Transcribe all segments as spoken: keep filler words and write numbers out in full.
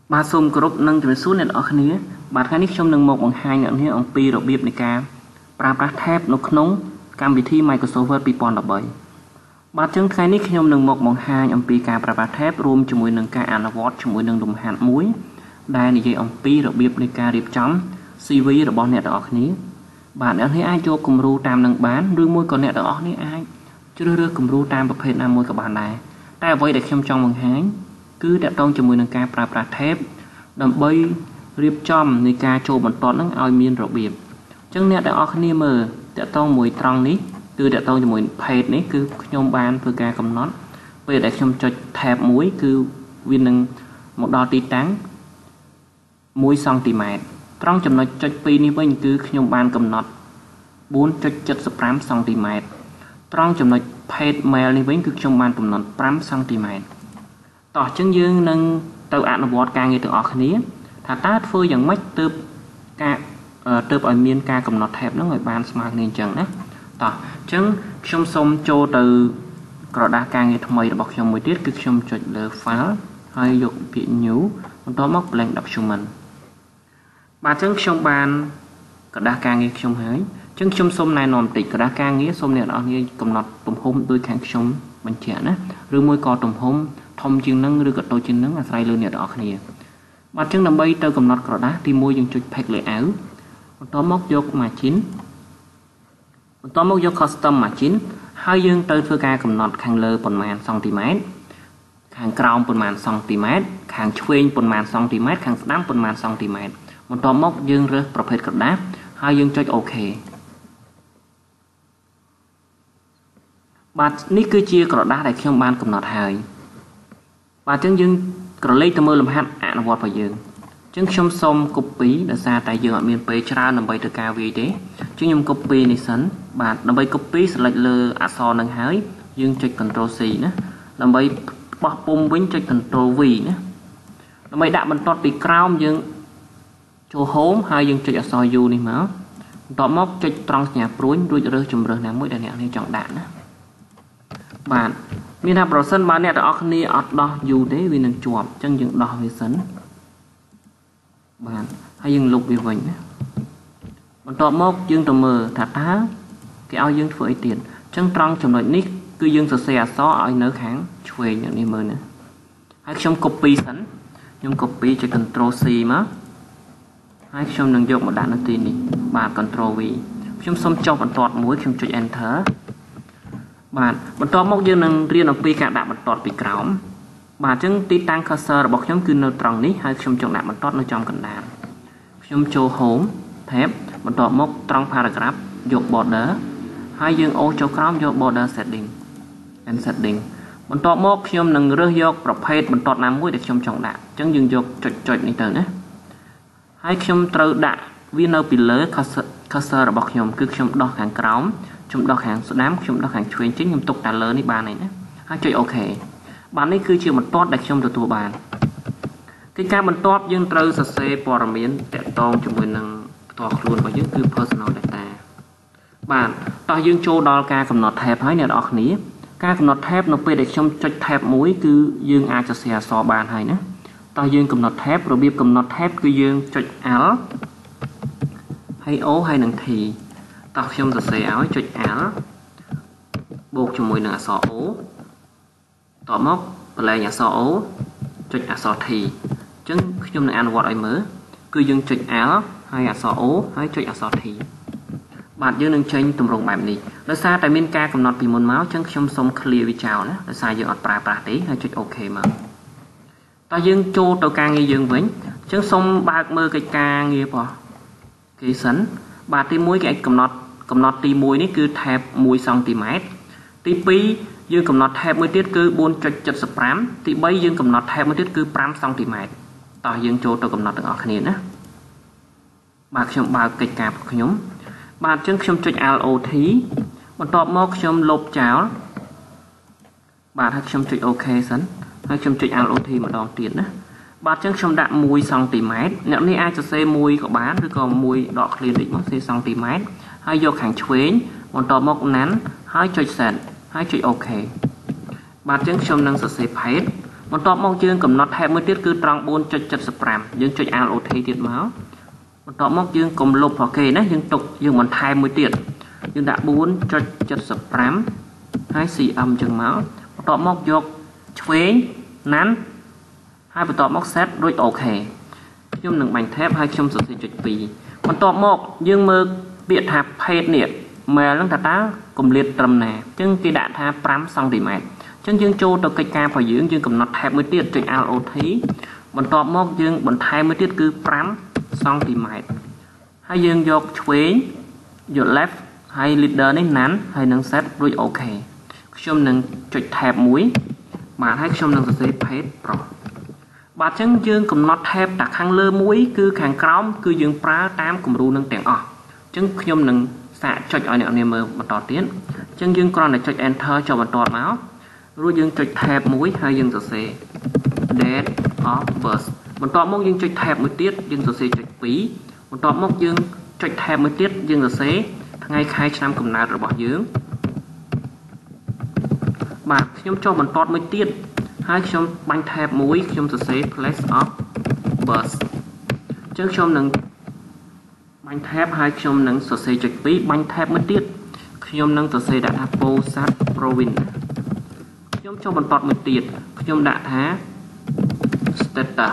Ba xôm group nâng cho số này ở khné bạn khai nick trong nâng một bằng hai nhận here ông pi rồi biết này ca pra pra thép nó nóng cam vị thi Microsoft Word pi pon là bảy bạn chứng khai nick trong nâng một bằng hai ông pi ca pra pra thép room cho mùi nâng ca anavot cho mùi nâng đồng hạt muối đây này ông pi rồi biết này ca điệp chấm xê vê rồi bọn này ở khné bạn ở thấy ai cho cùng ru tam nâng bán đương môi còn này ở khné ai chưa đưa cùng ru tam bậc phên nam môi các bạn này ta với để trong trong bằng hai cứ đặt trong cho mùi nâng ca pra pra thép đầm bay riệp chomในការចូលបន្តនឹងឲ្យមានរបៀបអញ្ចឹងអ្នកដែលអស់គ្នាមើលតកតងមួយត្រង់នេះគឺតកតងជាមួយ page នេះគឺខ្ញុំបានធ្វើការកំណត់ពេលដែលខ្ញុំចុច tab មួយគឺវានឹងមកដល់ទីតាំងមួយសង់ទីម៉ែត្រត្រង់ចំណុចចុចពីរនេះវិញគឺខ្ញុំបានកំណត់ បួន.เจ็ดสิบห้า សង់ទីម៉ែត្រត្រង់ចំណុច page mail នេះវិញគឺខ្ញុំបានកំណត់ ห้า សង់ទីម៉ែត្រតោះអញ្ចឹងយើងនឹងទៅអនុវត្តការងារទាំងអស់គ្នាថាតើធ្វើយ៉ាងម៉េចទើបការទើបឲ្យមានការកំណត់ tab ហ្នឹងឲ្យបានស្មើគ្នាអញ្ចឹងណាតោះអញ្ចឹងខ្ញុំសូមចូលទៅក្រដាសការងារថ្មីរបស់ខ្ញុំមួយទៀតគឺខ្ញុំចុចលើ file ហើយយកពាក្យ new បន្តមក blank document បាទអញ្ចឹងខ្ញុំបានក្រដាសការងារខ្ញុំហើយអញ្ចឹងខ្ញុំសូមណែនាំបន្តិចក្រដាសការងារសូមអ្នកនរគ្នាកំណត់ទំហំដោយខាងខ្ញុំបញ្ជាក់ណាឬមួយក៏ទំហំធំជាងនឹងឬក៏តូចជាងនឹងអាស្រ័យលើអ្នកនរគ្នាបាទអញ្ចឹងដើម្បីទៅកំណត់ក្រដាសទីមួយយើងចុច pack layout បន្តមកយក margin បន្តមកយក custom margin ហើយយើងទៅធ្វើការកំណត់ខាងលើប៉ុន្មានសង់ទីម៉ែត្រខាងក្រោមប៉ុន្មានសង់ទីម៉ែត្រខាងឆ្វេងប៉ុន្មានសង់ទីម៉ែត្រខាងស្ដាំប៉ុន្មានសង់ទីម៉ែត្របន្តមកយើងរើសប្រភេទក្រដាសហើយយើងចុច OK បាទនេះគឺជាក្រដាសដែលខ្ញុំបានកំណត់ហើយបាទអញ្ចឹងយើងក្រឡេកទៅមើលលំហាត់អនុវត្តរបស់យើងអញ្ចឹងខ្ញុំសូម copy ដោយសារតែយើងអត់មានពេលច្រើនដើម្បីធ្វើការវាយទេអញ្ចឹងខ្ញុំ copy នេះសិនបាទដើម្បី copy select លើអក្សរនឹងហើយយើងចុច control C ណាដើម្បីបោះពុំវិញចុច control V ណាដើម្បីដាក់បន្ទាត់ពីក្រោមយើងចូល home ហើយយើងចុចអក្សរ U នេះមកបន្ទាប់មកចុចត្រង់សញ្ញាព្រួញរួចរើសជម្រើសណាមួយដែលអ្នកនេះចង់ដាក់ណាបាទមានថាប្រសិនបើអ្នកទាំងអស់គ្នាអត់ដោះ U ទេវានឹងជាប់អញ្ចឹងយើងដោះវាសិនបាទហើយយើងលុបវាវិញណាបន្ទាប់មកយើងទៅមើលថាតើគេឲ្យយើងធ្វើអីទៀតអញ្ចឹងត្រង់ចំណុចនេះគឺយើងសរសេរអក្សរឲ្យនៅខាងឆ្វេងនេះមើលណាហើយខ្ញុំ copy សិនខ្ញុំ copy ចុច control C មកហើយខ្ញុំនឹងយកមកដាក់នៅទីនេះបាទ control V ខ្ញុំសូមចុះបន្ទាត់មួយខ្ញុំចុច enter បាទបន្ទាប់មកយើងនឹងរៀនអំពីការដាក់បន្ទាត់ពីក្រោមបាទអញ្ចឹងទីតាំង cursor របស់ខ្ញុំគឺនៅត្រង់នេះហើយខ្ញុំចង់ដាក់បន្ទាត់នៅចំកណ្ដាលខ្ញុំចូល home tab បន្ទាប់មកត្រង់ paragraph យក border ហើយយើងអូសចូលក្រោមយក border setting and setting បន្ទាប់មកខ្ញុំនឹងរើសយកប្រភេទបន្ទាត់ណាមួយដែលខ្ញុំចង់ដាក់អញ្ចឹងយើងយកចុចចុចនេះទៅណាហើយខ្ញុំត្រូវដាក់វានៅពីលើ cursor របស់ខ្ញុំគឺខ្ញុំដោះខាងក្រោមខ្ញុំដោះខាងស្ដាំខ្ញុំដោះខាងឆ្វេងចេញខ្ញុំទុកតែលើនេះបានហើយណាហើយចុច OK បាទនេះគឺជាបន្ទាត់ដែលខ្ញុំទទួលបានកិច្ចការបន្ទាប់យើងត្រូវសរសេរព័ត៌មានតាក់ទងជាមួយនឹងផ្ទាល់ខ្លួនរបស់យើងគឺ personal data បាទតោះយើងចូលដល់ការកំណត់ tab ហើយអ្នកនរគ្នាការកំណត់ tab នៅពេលដែលខ្ញុំចុច tab មួយគឺយើងអាចសរសេរអក្សរបានហើយណាតោះយើងកំណត់ tab របៀបកំណត់ tab គឺយើងចុច L ហើយ O ហើយនឹង T តោះខ្ញុំសរសេរឲ្យចុច L បូកជាមួយនឹងអក្សរ O តបមកបលែងអក្សរ O ចុចអក្សរ T អញ្ចឹងខ្ញុំនឹងអនុវត្តឲ្យមើលគឺយើងចុច L ហើយអក្សរ O ហើយចុចអក្សរ T បាទយើងនឹងចេញទម្រង់បែបនេះដោយសារតែមានការកំណត់ពីមុនមកអញ្ចឹងខ្ញុំសូម clear វាចោលណាដោយសារយើងអត់ប្រើប្រាស់ទេហើយចុច OK មកតោះយើងចូលទៅការងារយើងវិញអញ្ចឹងសូមបើកមើលកិច្ចការងាររបស់គេសិនបាទទីមួយគេកំណត់កំណត់ទីមួយនេះគឺ tab មួយសង់ទីម៉ែត្រទីពីរយើងកំណត់ tab មួយទៀតគឺ បួន.เจ็ดสิบห้า ទីបីយើងកំណត់ tab មួយទៀតគឺ ห้า សង់ទីម៉ែត្រតោះយើងចូលទៅកំណត់ទាំងអស់គ្នាណាបាទខ្ញុំបើកកិច្ចការរបស់ខ្ញុំបាទអញ្ចឹងខ្ញុំចុច L O T បន្ទាប់មកខ្ញុំលុបចោលបាទហើយខ្ញុំចុច OK សិនហើយខ្ញុំចុច L O T ម្ដងទៀតណាបាទអញ្ចឹងខ្ញុំដាក់មួយសង់ទីម៉ែត្រអ្នកនេះអាចសរសេរមួយក៏បានឬក៏មួយដក clear តិចមកសរសេរសង់ទីម៉ែត្រហើយយកខាងឆ្វេងបន្ទាប់មក none ហើយចុច set ហើយចុច OK បាទអញ្ចឹងខ្ញុំនឹងសរសេរ page បន្ទាប់មកយើងកំណត់ tab មួយទៀតគឺត្រង់ bốn chấm bảy mươi lăm យើងចុច Alt ទៀតមកបន្ទាប់មកយើងកុំលុបប្រកេណាយើងទុកយើងបន្ថែមមួយទៀតយើងដាក់ bốn chấm bảy mươi lăm ហើយ cm អញ្ចឹងមកបន្ទាប់មកយកឆ្វេងណាន់ហើយបន្ទាប់មក set រួចអូខេខ្ញុំនឹងបាញ់ tab ហើយខ្ញុំសរសេរចុច ពីរ បន្ទាប់មកយើងមើលពាក្យថា page នេះ mail ហ្នឹងតើតើកម្រិតត្រឹមណាអញ្ចឹងគេដាក់ថា five សង់ទីម៉ែត្រ អញ្ចឹងយើងចូលទៅកិច្ចការរបស់យើងយើងកំណត់ tab មួយទៀតចុច Alt បន្ទាប់មកយើងបន្ថែមមួយទៀតគឺ five សង់ទីម៉ែត្រ ហើយយើងយកឆ្វេងយក left ហើយ leader នេះណាន់ហើយនឹង set រួចអូខេខ្ញុំនឹងចុច tab មួយបាទហើយខ្ញុំនឹងសរសេរ page ប្រុសបាទអញ្ចឹងយើងកំណត់ tab តាខាងលើមួយគឺខាងក្រោមគឺយើងប្រើតាមគំរូនឹងទាំងអស់អញ្ចឹងខ្ញុំនឹងសាកចុចឲ្យអ្នកនាងមើលបន្តទៀតអញ្ចឹងយើងគ្រាន់តែចុច enter ចុចបន្តមករួចយើងចុច tab មួយហើយយើងសរសេរ date of birth បន្ទាប់មកយើងចុច tab មួយទៀតយើងសរសេរចុច ពីរ បន្ទាប់មកយើងចុច tab មួយទៀតយើងសរសេរថ្ងៃខែឆ្នាំកំណើតរបស់យើងបាទខ្ញុំចុះបន្តមួយទៀតហើយខ្ញុំបាញ់ tab មួយខ្ញុំសរសេរ place of birth អញ្ចឹងខ្ញុំនឹងបាញ់ tab ហើយខ្ញុំនឹងសរសេរចុច ពីរ បាញ់ tab មួយទៀតខ្ញុំនឹងសរសេរដាក់ថា Posat Province ខ្ញុំចុះបន្តមួយទៀតខ្ញុំដាក់ថា status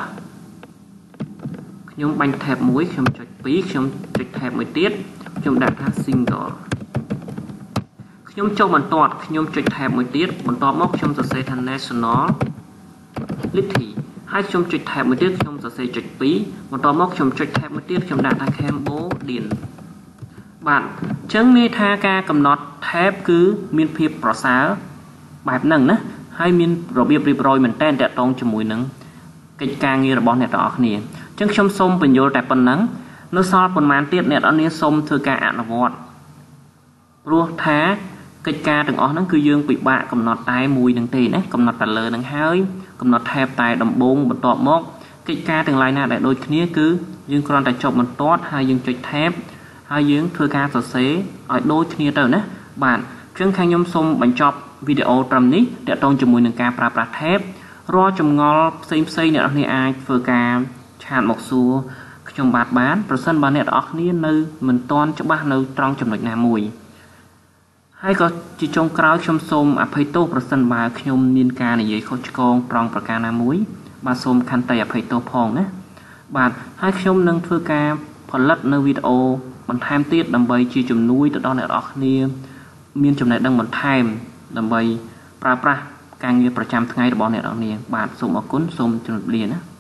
ខ្ញុំបាញ់ tab មួយខ្ញុំចុច ពីរ ខ្ញុំចុច tab មួយទៀតខ្ញុំដាក់ថា single ខ្ញុំចុះបន្តខ្ញុំចុច tab មួយទៀតបន្ទាប់មកខ្ញុំសរសេរថា nationality ហើយខ្ញុំចុច tab មួយទៀតខ្ញុំសរសេរចុច ពីរ បន្ទាប់មកខ្ញុំចុច tab មួយទៀតខ្ញុំដាក់ថា Cambodian បាទអញ្ចឹងន័យថាការកំណត់ tab គឺមានភាពប្រសើរបែបហ្នឹងណាហើយមានរបៀបរៀបរយមែនតើតកតងជាមួយនឹងកិច្ចការងាររបស់អ្នកទាំងអស់គ្នាអញ្ចឹងខ្ញុំសូមបញ្យល់តែប៉ុណ្ណឹងនៅសល់ប៉ុន្មានទៀតអ្នកទាំងអស់គ្នាសូមធ្វើការអនុវត្តព្រោះថាកិច្ចការទាំងអស់ហ្នឹងគឺយើងពិបាកកំណត់តែមួយនឹងទេណាកំណត់តែលើនឹងហើយកំណត់ tab តែដំបូងបន្ទាប់មកកិច្ចការទាំងឡាយណាដែលដូចគ្នាគឺយើងគ្រាន់តែចុចបន្ទាត់ហើយយើងចុច tab ហើយយើងធ្វើការសរសេរឲ្យដូចគ្នាទៅណាបាទអញ្ចឹងខាងខ្ញុំសូមបញ្ចប់វីដេអូត្រឹមនេះតកតងជាមួយនឹងការប្រើប្រាស់ tab រាល់ចម្ងល់ផ្សេងផ្សេងអ្នកនរគ្នាអាចធ្វើការឆាតមកសួរខ្ញុំបាទបានប្រសិនបើអ្នកទាំងអស់គ្នានៅមិនទាន់ច្បាស់នៅត្រង់ចំណុចណាមួយហើយក៏ជាចុងក្រោយខ្ញុំសូមអភ័យទោសប្រសិនបើខ្ញុំមានការនិយាយខុសឆ្គងត្រង់ប្រការណាមួយបាទសូមខន្តីអភ័យទោសផងណាបាទហើយខ្ញុំនឹងធ្វើការផលិតនៅវីដេអូបន្ថែមទៀតដើម្បីជាជំនួយទៅដល់អ្នកទាំងអស់គ្នាមានចំណេះដឹងបន្ថែមដើម្បីប្រើប្រាស់ការងារប្រចាំថ្ងៃរបស់អ្នកទាំងអស់គ្នាបាទសូមអរគុណសូមជម្រាបលាណា